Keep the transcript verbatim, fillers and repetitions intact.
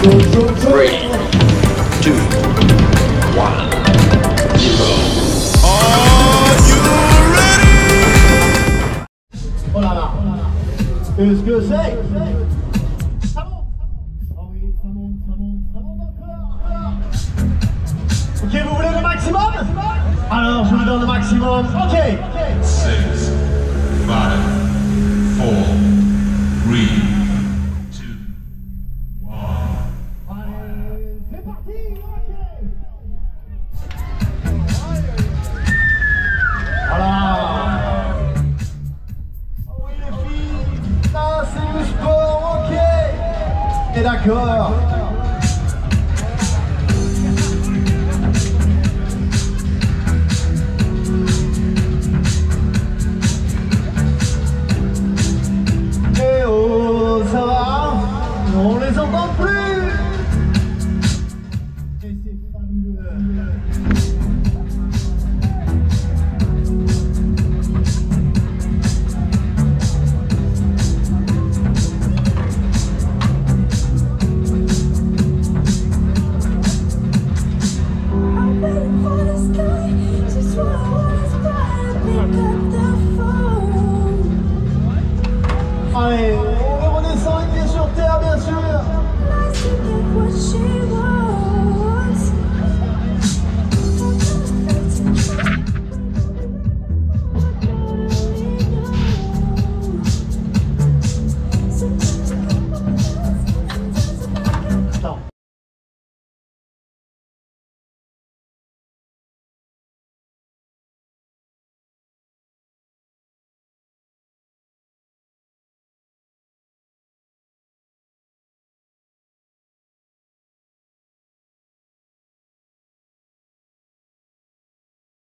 Three, two, one, zero. Are you ready? Oh là là. Qu'est-ce que c'est? Ça monte. Ah oui, ça monte, ça monte, ça monte encore. Ok, vous voulez le maximum? Alors, je vous donne le maximum. Ok. Six, five, four, three, two, one. Allez, c'est parti. Ok. Voilà. Oh oui, les filles. Ça, c'est du sport. Ok. Et d'accord. On les entend plus.